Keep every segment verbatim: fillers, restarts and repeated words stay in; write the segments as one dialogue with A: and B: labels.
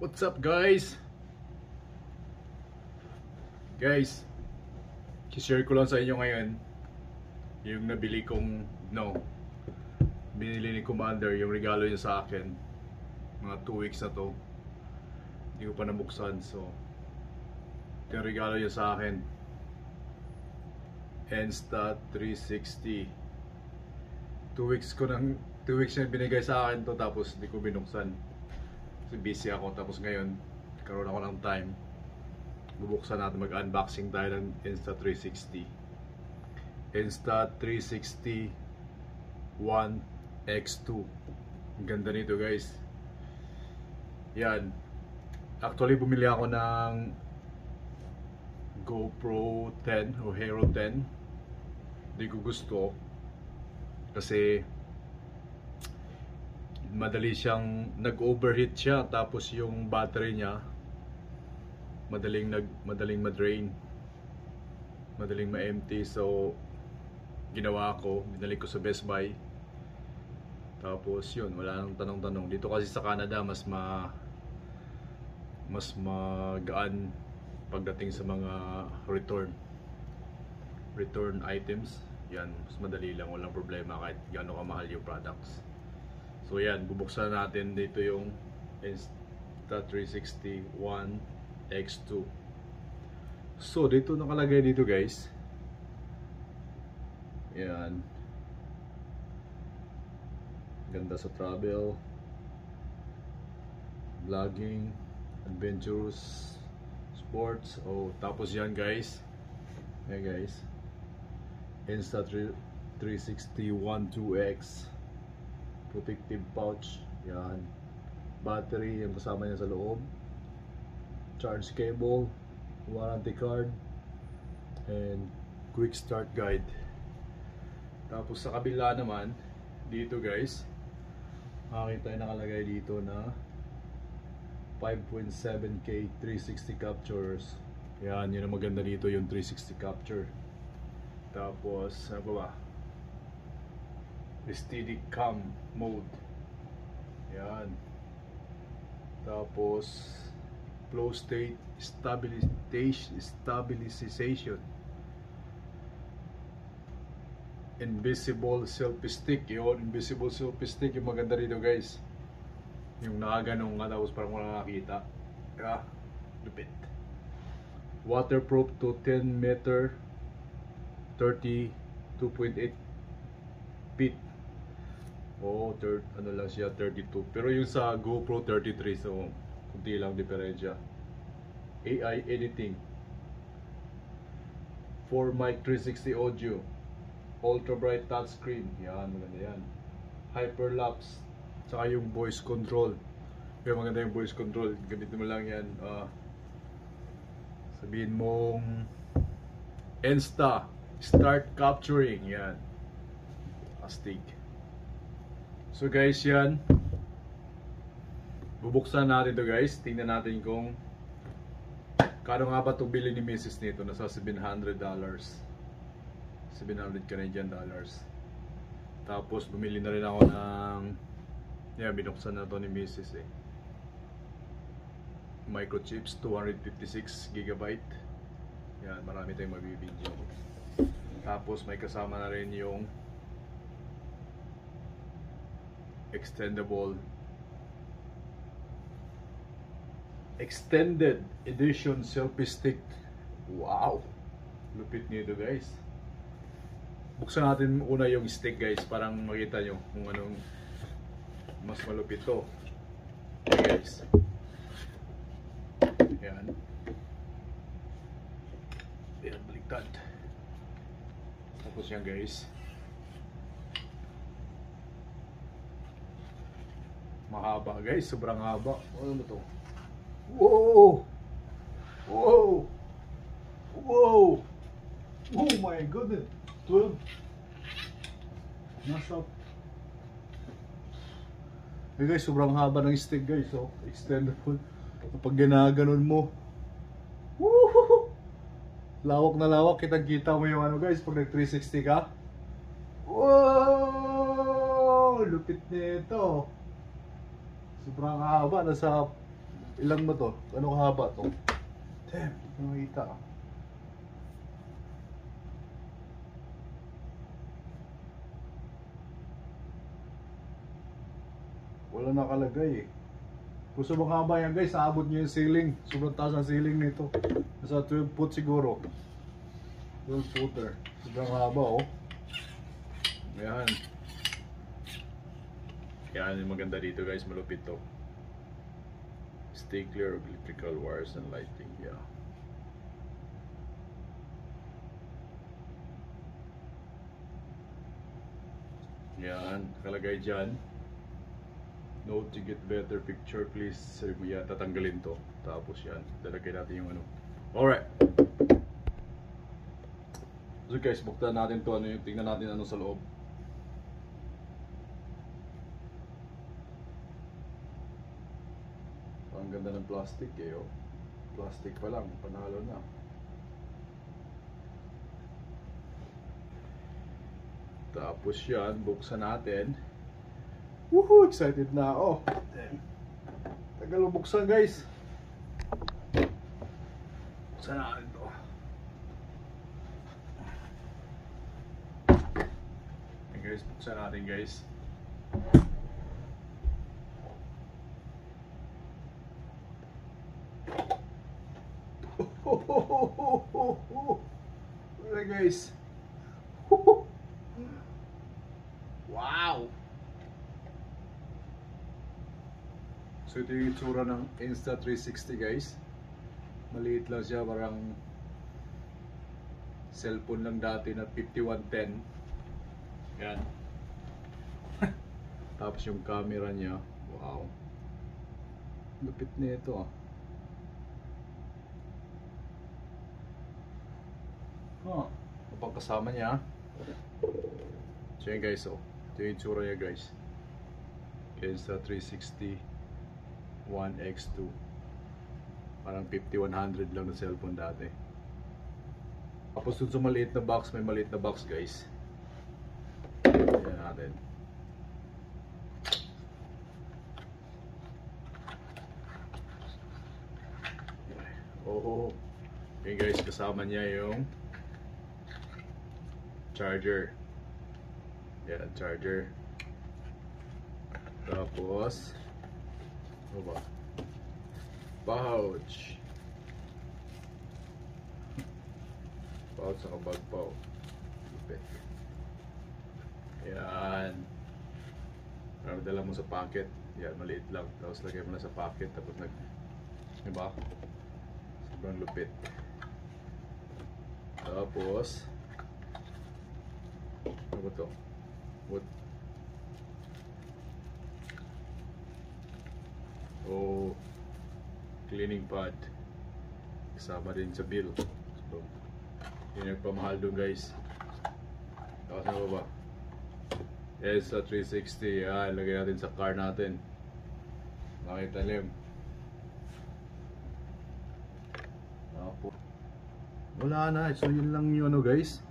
A: What's up guys? Guys, i-share ko lang sa inyo ngayon yung nabili kong, no, binili ni Commander, yung regalo niya sa akin. Mga two weeks na to, hindi ko pa nabuksan. So ito yung regalo niya sa akin, Ensta three sixty. Two weeks ko nang two weeks niya binigay sa akin to, tapos hindi ko binuksan kasi busy ako. Tapos ngayon karoon ako ng time, bubuksan natin, mag-unboxing tayo ng Ensta three sixty. Ensta three sixty one X two. Ang ganda nito guys. Yan, actually bumili ako ng GoPro ten o Hero ten. Hindi ko gusto kasi madali siyang nag-overheat siya, tapos yung battery niya madaling nag madaling ma-drain, madaling ma-empty. So ginawa ko, binalik ko sa Best Buy. Tapos yun, wala nang tanong-tanong. Dito kasi sa Canada mas ma mas magaan pagdating sa mga return return items. Yan, mas madali lang, walang problema kahit gaano kamahal yung products. So yan, bubuksan natin dito yung Ensta three sixty one X two. So dito nakalagay dito guys, yan, ganda sa travel, vlogging, adventures, sports. Oh, tapos yan guys, hey guys, Ensta three sixty one two X protective pouch. Yan, battery yung kasama niya sa loob, charge cable, warranty card, and quick start guide. Tapos sa kabila naman dito guys, makikita yung nakalagay dito na five point seven K three sixty captures. Yan, yun ang maganda dito, yung three sixty capture. Tapos ano ba ba? Steady cam mode. Yan. Tapos flow state stabilization, stabilization, invisible selfie stick. Yun, invisible selfie stick yung maganda dito guys, yung nakaganong nga tapos parang wala nakakita. Ah, lupit. Waterproof to ten meter, thirty-two point eight feet. Oh, third, ano lang siya, thirty-two. Pero yung sa GoPro thirty-three, so kunti lang diferensya. A I editing, four mic three sixty audio, ultra bright touchscreen. Yan, maganda yan. Hyperlapse, saka yung voice control. Kaya maganda yung voice control. Gamitin mo lang yan. Uh, sabihin mong Ensta start capturing. Yan, astig. So guys, yan, bubuksan natin to guys. Tingnan natin kung kano nga ba ito bili ni Missus nito. Nasa seven hundred dollars, seven hundred Canadian dollars. Tapos bumili na rin ako ng, yan, binuksan na to ni Missus eh, microchips, two fifty-six gigabyte. Yan, marami tayong mabibidyo. Tapos may kasama na rin yung extendable extended edition selfie stick. Wow, lupit nito guys. Buksan natin una yung stick guys, parang makita nyo kung anong mas malupit to. Okay guys, yan, yan, baliktad. Tapos yan guys, mahaba guys, sobrang haba. Ano ba to? Wow! Wow! Wow! Oh my goodness! twelve. Nasa. Hey guys, sobrang haba ng stick guys. So, extendable. Kapag ginaganon mo, woohoo! Lawak na lawak. Kitang-kita mo yung ano guys, pag nag three sixty ka. Wow! Lupit nito. Sobrang haba, nasa Ilang ba to? Ano kahaba to? Damn, hindi ko makita ah. Wala nakalagay eh. Kung sobrang haba yan guys, naabot nyo yung ceiling. Sobrang taas ang ceiling nito. Nasa twelve foot siguro. twelve footer. Sobrang haba oh. Ayan. Yan yung maganda dito guys, malupit to. Stay clear of electrical wires and lighting. Yeah. Yan, nakalagay dyan. Note to get better picture, please. Sabi mo yan, tatanggalin to. Tapos yan, lalagay natin yung ano. Alright. So guys, buktan natin to. Ano yung, tingnan natin ano sa loob. Ang ganda ng plastic eh, oh. Plastic pa lang, panalo na. Tapos yan, buksan natin. Woohoo! Excited na ako. Tagal mo buksan guys. Buksan natin to. Okay guys, buksan natin guys. Okay guys. Wow. So ito yung itsura ng Insta three sixty guys. Maliit lang siya, parang cellphone lang dati na fifty-one ten. Yan. Tapos yung camera niya, wow. Lupit na ito ah. Huh. Kapag kasama niya. So yun guys, oh. Ito yung itsura niya guys. Insta three sixty one X two. Parang fifty-one hundred lang na cellphone dati. Tapos dun sa maliit na box, may maliit na box guys. Ayan natin. Oh, okay guys, kasama niya yung charger. Yan, charger. Tapos ano ba? Pouch. Pouch sa kabag pa. Lupit. Yan. Para dala mo sa pocket. Yan, maliit lang. Tapos lagay mo na sa pocket. Tapos nag... Diba? Sobrang lupit. Tapos ano ba to? What? Oh, cleaning pad. Kasama din sa bill. So, yun yung pamahal doon guys. Tapos ano ba? Insta three sixty. Yan, lagay natin sa car natin. Makitalim. Wala na. So yun lang yun ano guys.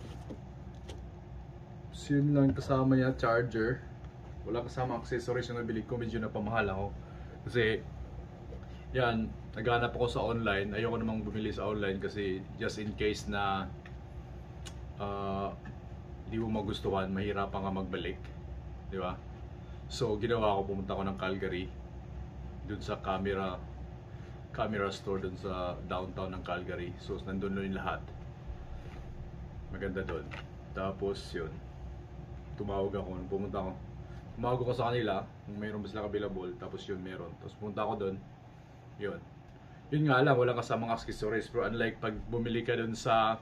A: So yun lang kasama niya, charger. Wala kasama accessories yung nabili ko. Medyo napamahal ako. Kasi yan, naghanap ako sa online. Ayoko namang bumili sa online kasi just in case na uh, di mo magustuhan, mahirapan ka magbalik, di ba? So ginawa ko, pumunta ko ng Calgary dun sa camera camera store dun sa downtown ng Calgary. So nandun na yung lahat. Maganda dun. Tapos yun, tumawag ako, pumunta ako. Tumawag ako sa kanila kung mayroon ba sila available. Tapos yun, meron. Tapos pumunta ako dun. Yun. Yun nga lang, walang kasamang accessories. Pero unlike pag bumili ka dun sa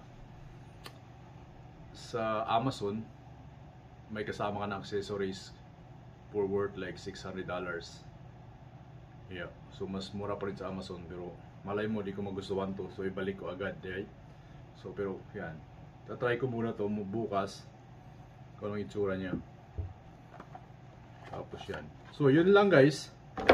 A: sa Amazon, may kasama ka ng accessories for worth like six hundred dollars. Yeah. So mas mura pa rin sa Amazon. Pero malay mo, di ko magustuhan to. So ibalik ko agad. Right? So pero yan. Tatry ko muna to bukas kung anong itsura niya. Tapos yan. So yun lang guys.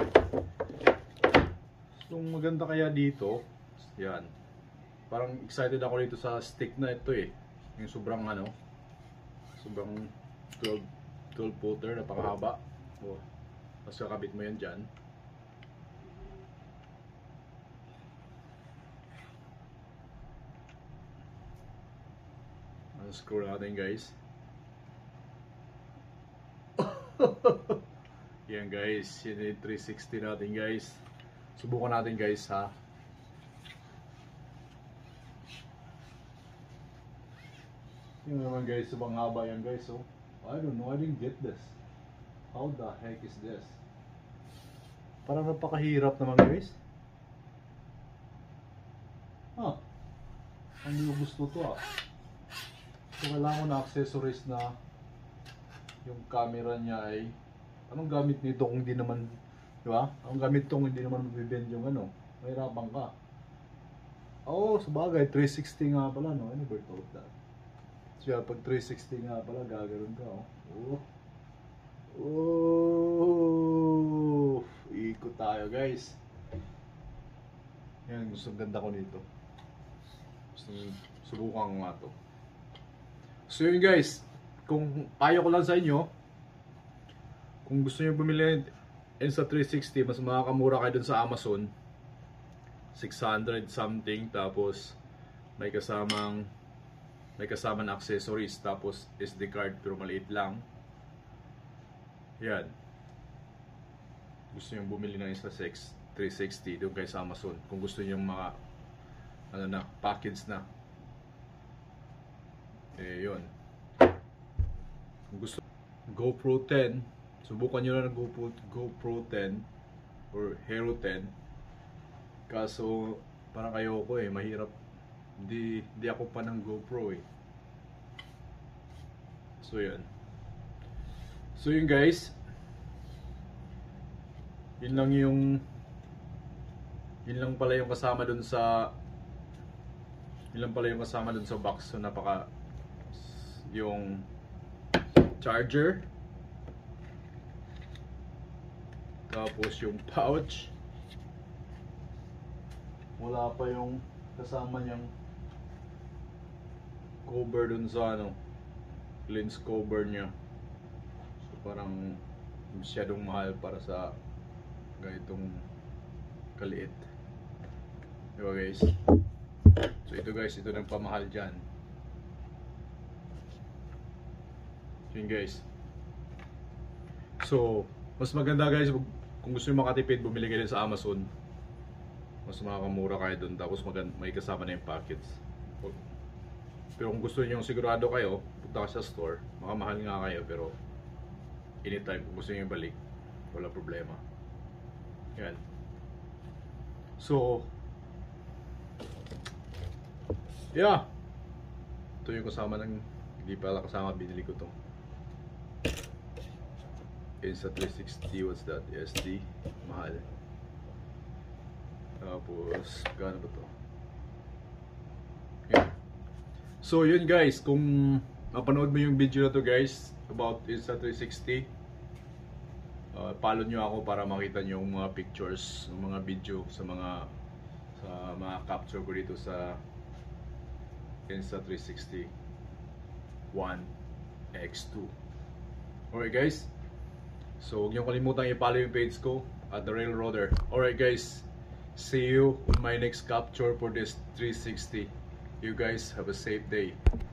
A: So maganda kaya dito. Yan. Parang excited ako dito sa stick na ito eh. Yung sobrang ano. Sobrang twelve, twelve footer. Napakahaba. O. Tapos kakabit mo yan dyan. Unscrew natin guys. Yan guys, yun yung three sixty natin guys. Subukan natin guys ha. Yung naman guys, subang haba yan guys. So, I don't know, I didn't get this. How the heck is this? Parang napakahirap naman guys. Ah, hindi ko gusto to ah. So kailangan ko na accessories na yung camera niya ay anong gamit nito kung hindi naman, di ba? Ang gamit tong hindi naman mabibend yung ano, mahirapan ka. Oh, sabagay, three sixty nga pala, no? I never thought that. So yeah, pag three sixty nga pala, gagawin ka, oh. Oh. Oh. Ikot tayo, guys. Yan, gusto ganda ko nito. Gusto subukan ko nga to. So yun guys, kung ayaw ko lang sa inyo, kung gusto niyo bumili Insta three sixty, mas makakamura kayo dun sa Amazon. six hundred something, tapos may kasamang may kasamang accessories, tapos S D card pero maliit lang. Yan. Gusto niyo bumili ng Insta three sixty doon kayo sa Amazon. Kung gusto niyo mga ano na, package na. Eh, yun. Kung gusto GoPro ten, subukan nyo na ng GoPro, GoPro ten or Hero ten. Kaso parang kayo ko eh, mahirap. Di, di ako pa ng GoPro eh. So yun. So yun guys. Yun lang yung Yun lang pala yung kasama dun sa Yun lang pala yung kasama dun sa box. So napaka yung charger, tapos yung pouch, wala pa yung kasama niyang cover dun sa ano, lens cover niya. So parang masyadong mahal para sa ganitong kaliit, diba guys? So ito guys, ito nang pamahal dyan. Yun guys. So mas maganda guys, kung gusto nyo makatipid, bumili kayo sa Amazon. Mas makakamura kayo dun, tapos may kasama na yung packets. Pero kung gusto nyo sigurado kayo, punta ka sa store. Makamahal nga kayo, pero anytime kung gusto nyo balik, wala problema. Yan. So yeah, ito yung kasama ng, hindi pala kasama, binili ko to Insta three sixty. What's that? S D, mahal. Tapos gaano ba to? Yeah. So yun guys, kung napanood mo yung video na to guys about Insta three sixty, uh, follow nyo ako para makita nyo yung mga pictures, yung mga video sa mga sa mga capture ko dito sa Insta three sixty One X two. Alright guys, so huwag nyo kalimutan i-follow yung page ko at The Railroader. Alright guys, see you on my next capture for this three sixty. You guys have a safe day.